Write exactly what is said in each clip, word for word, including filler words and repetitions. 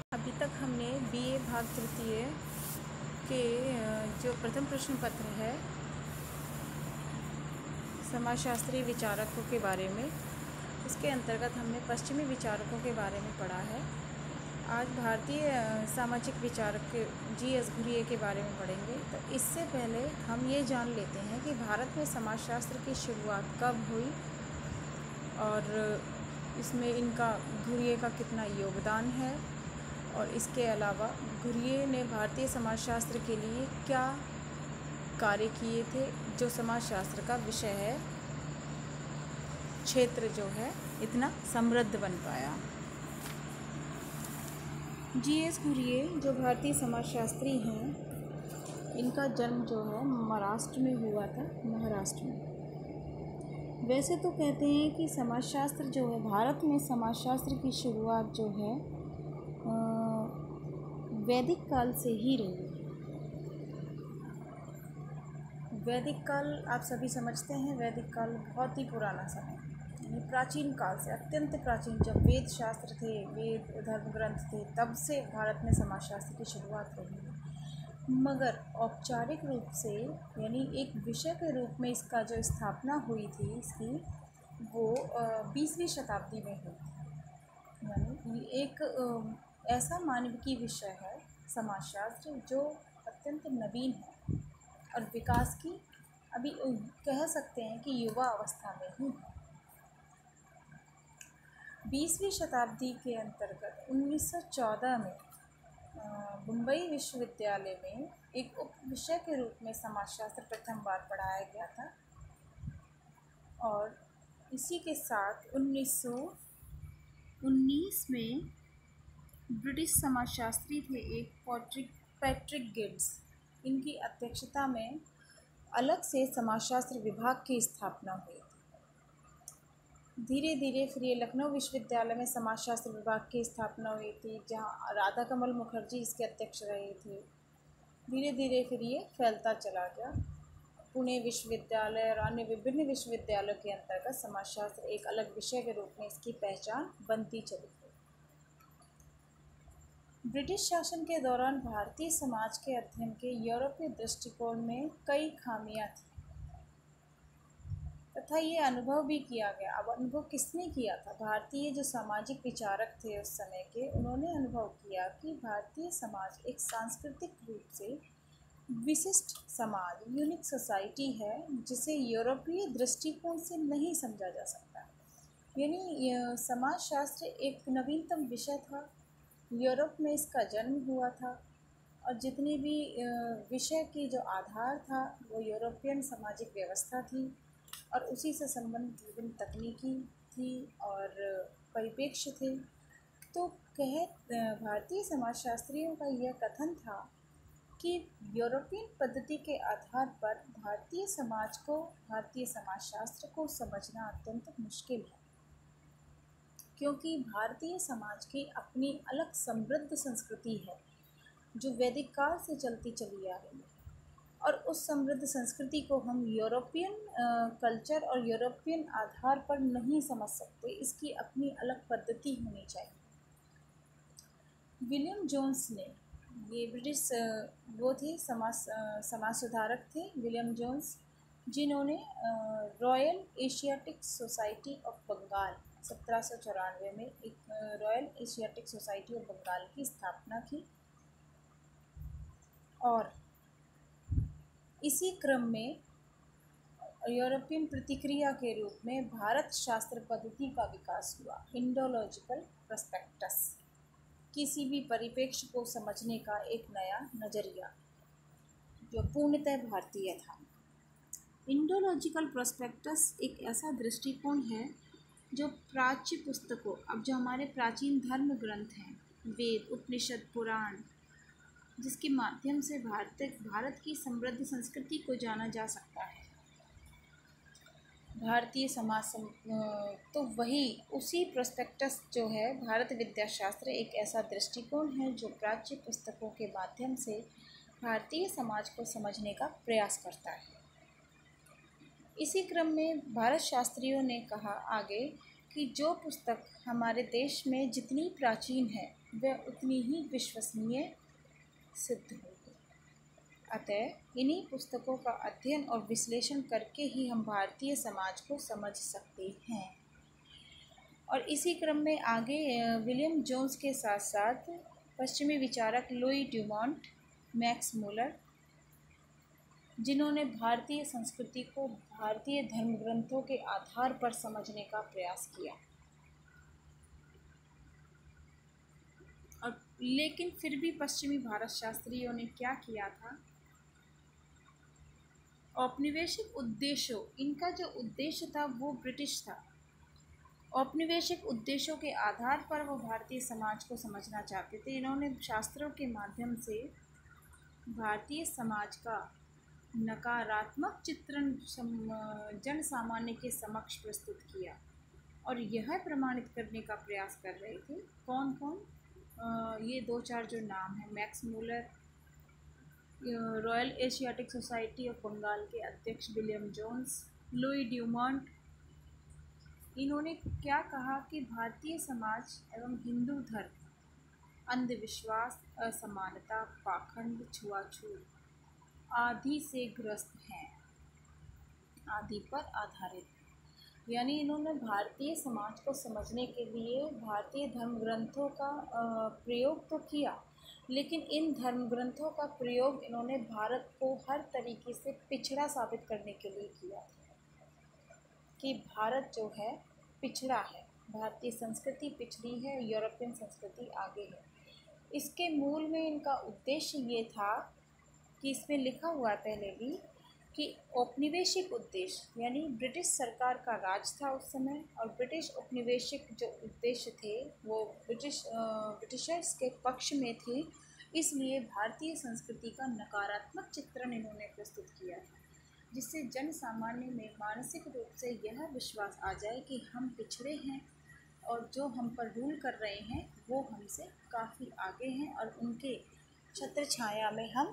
अभी तक हमने बीए भाग तृतीय के जो प्रथम प्रश्न पत्र है समाजशास्त्रीय विचारकों के बारे में, उसके अंतर्गत हमने पश्चिमी विचारकों के बारे में पढ़ा है। आज भारतीय सामाजिक विचारक जी एस घुरिये के बारे में पढ़ेंगे। तो इससे पहले हम ये जान लेते हैं कि भारत में समाजशास्त्र की शुरुआत कब हुई और इसमें इनका घुरिये का कितना योगदान है, और इसके अलावा घुरिये ने भारतीय समाजशास्त्र के लिए क्या कार्य किए थे, जो समाजशास्त्र का विषय है, क्षेत्र जो है इतना समृद्ध बन पाया। जी एस घुरिये जो भारतीय समाजशास्त्री हैं, इनका जन्म जो है महाराष्ट्र में हुआ था, महाराष्ट्र में। वैसे तो कहते हैं कि समाजशास्त्र जो है भारत में समाजशास्त्र की शुरुआत जो है वैदिक काल से ही रही। वैदिक काल आप सभी समझते हैं, वैदिक काल बहुत ही पुराना समय, यानी प्राचीन काल से, अत्यंत प्राचीन, जब वेद शास्त्र थे, वेद धर्म ग्रंथ थे, तब से भारत में समाजशास्त्र की शुरुआत रही। मगर औपचारिक रूप से, यानी एक विषय के रूप में इसका जो स्थापना हुई थी इसकी, वो बीसवीं शताब्दी में हुई थी। यानी एक ऐसा मानविकी विषय है समाजशास्त्र जो अत्यंत नवीन है और विकास की अभी कह सकते हैं कि युवा अवस्था में ही है। बीसवीं शताब्दी के अंतर्गत उन्नीस सौ चौदह में मुंबई विश्वविद्यालय में एक उप विषय के रूप में समाजशास्त्र प्रथम बार पढ़ाया गया था, और इसी के साथ उन्नीस सौ उन्नीस में ब्रिटिश समाजशास्त्री थे एक पैट्रिक पैट्रिक गिब्स, इनकी अध्यक्षता में अलग से समाजशास्त्र विभाग की स्थापना हुई थी। धीरे धीरे फिर ये लखनऊ विश्वविद्यालय में समाजशास्त्र विभाग की स्थापना हुई थी, जहाँ राधा कमल मुखर्जी इसके अध्यक्ष रहे थे। धीरे धीरे फिर ये फैलता चला गया। पुणे विश्वविद्यालय और अन्य विभिन्न विश्वविद्यालयों के अंतर्गत समाजशास्त्र एक अलग विषय के रूप में इसकी पहचान बनती चली गई। ब्रिटिश शासन के दौरान भारतीय समाज के अध्ययन के यूरोपीय दृष्टिकोण में कई खामियां थी तथा ये अनुभव भी किया गया। अब अनुभव किसने किया था? भारतीय जो सामाजिक विचारक थे उस समय के, उन्होंने अनुभव किया कि भारतीय समाज एक सांस्कृतिक रूप से विशिष्ट समाज, यूनिक सोसाइटी है, जिसे यूरोपीय दृष्टिकोण से नहीं समझा जा सकता। यानी समाजशास्त्र एक नवीनतम विषय था, यूरोप में इसका जन्म हुआ था, और जितनी भी विषय की जो आधार था वो यूरोपियन सामाजिक व्यवस्था थी, और उसी से संबंधित विभिन्न तकनीकी थी और परिप्रेक्ष्य थे। तो कह भारतीय समाजशास्त्रियों का यह कथन था कि यूरोपियन पद्धति के आधार पर भारतीय समाज को, भारतीय समाजशास्त्र को समझना अत्यंत मुश्किल है, क्योंकि भारतीय समाज की अपनी अलग समृद्ध संस्कृति है जो वैदिक काल से चलती चली आ रही है, और उस समृद्ध संस्कृति को हम यूरोपियन कल्चर और यूरोपियन आधार पर नहीं समझ सकते। इसकी अपनी अलग पद्धति होनी चाहिए। विलियम जोन्स ने, ये ब्रिटिश वो थे समाज समाज सुधारक थे, विलियम जोन्स, जिन्होंने Royal Asiatic Society of Bengal सत्रह सौ चौरानवे में एक Royal Asiatic Society of Bengal की स्थापना की, और इसी क्रम में यूरोपियन प्रतिक्रिया के रूप में भारत शास्त्र पद्धति का विकास हुआ। इंडोलॉजिकल पर्सपेक्टस, किसी भी परिप्रेक्ष्य को समझने का एक नया नज़रिया जो पूर्णतः भारतीय था। इंडोलॉजिकल पर्सपेक्टस एक ऐसा दृष्टिकोण है जो प्राच्य पुस्तकों, अब जो हमारे प्राचीन धर्म ग्रंथ हैं, वेद, उपनिषद, पुराण, जिसके माध्यम से भारत भारत की समृद्ध संस्कृति को जाना जा सकता है, भारतीय समाज, तो वही उसी प्रोस्पेक्टस जो है भारत विद्याशास्त्र एक ऐसा दृष्टिकोण है जो प्राच्य पुस्तकों के माध्यम से भारतीय समाज को समझने का प्रयास करता है। इसी क्रम में भारत शास्त्रियों ने कहा आगे कि जो पुस्तक हमारे देश में जितनी प्राचीन है वह उतनी ही विश्वसनीय सिद्ध होगी। अतः इन्हीं पुस्तकों का अध्ययन और विश्लेषण करके ही हम भारतीय समाज को समझ सकते हैं। और इसी क्रम में आगे विलियम जोन्स के साथ साथ पश्चिमी विचारक लुई ड्यूमॉन्ट, मैक्स मुलर, जिन्होंने भारतीय संस्कृति को भारतीय धर्म ग्रंथों के आधार पर समझने का प्रयास किया। और लेकिन फिर भी पश्चिमी भारत शास्त्रियों ने क्या किया था, औपनिवेशिक उद्देश्यों, इनका जो उद्देश्य था वो ब्रिटिश था। औपनिवेशिक उद्देश्यों के आधार पर वो भारतीय समाज को समझना चाहते थे। इन्होंने शास्त्रों के माध्यम से भारतीय समाज का नकारात्मक चित्रण जन सामान्य के समक्ष प्रस्तुत किया और यह प्रमाणित करने का प्रयास कर रहे थे। कौन कौन? ये दो चार जो नाम हैं, Max Muller, Royal Asiatic Society of Bengal के अध्यक्ष विलियम जोन्स, लुई ड्यूमॉन्ट, इन्होंने क्या कहा कि भारतीय समाज एवं हिंदू धर्म अंधविश्वास, असमानता, पाखंड, छुआछूत आदि से ग्रस्त हैं, आदि पर आधारित। यानी इन्होंने भारतीय समाज को समझने के लिए भारतीय धर्म ग्रंथों का प्रयोग तो किया, लेकिन इन धर्म ग्रंथों का प्रयोग इन्होंने भारत को हर तरीके से पिछड़ा साबित करने के लिए किया कि भारत जो है पिछड़ा है, भारतीय संस्कृति पिछड़ी है, यूरोपियन संस्कृति आगे है। इसके मूल में इनका उद्देश्य ये था कि इसमें लिखा हुआ है पहले भी कि औपनिवेशिक उद्देश्य, यानी ब्रिटिश सरकार का राज था उस समय और ब्रिटिश औपनिवेशिक जो उद्देश्य थे वो ब्रिटिश ब्रिटिशर्स के पक्ष में थे। इसलिए भारतीय संस्कृति का नकारात्मक चित्रण इन्होंने प्रस्तुत किया था, जिससे जन सामान्य में मानसिक रूप से यह विश्वास आ जाए कि हम पिछड़े हैं और जो हम पर रूल कर रहे हैं वो हमसे काफ़ी आगे हैं और उनके छत्र छाया में हम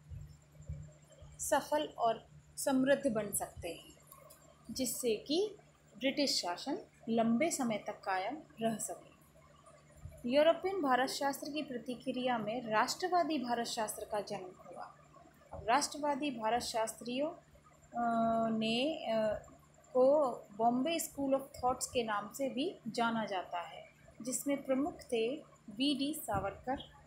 सफल और समृद्ध बन सकते हैं, जिससे कि ब्रिटिश शासन लंबे समय तक कायम रह सके। यूरोपियन भारत शास्त्र की प्रतिक्रिया में राष्ट्रवादी भारत शास्त्र का जन्म हुआ। अब राष्ट्रवादी भारत शास्त्रियों ने को बॉम्बे स्कूल ऑफ थॉट्स के नाम से भी जाना जाता है, जिसमें प्रमुख थे वी डी सावरकर,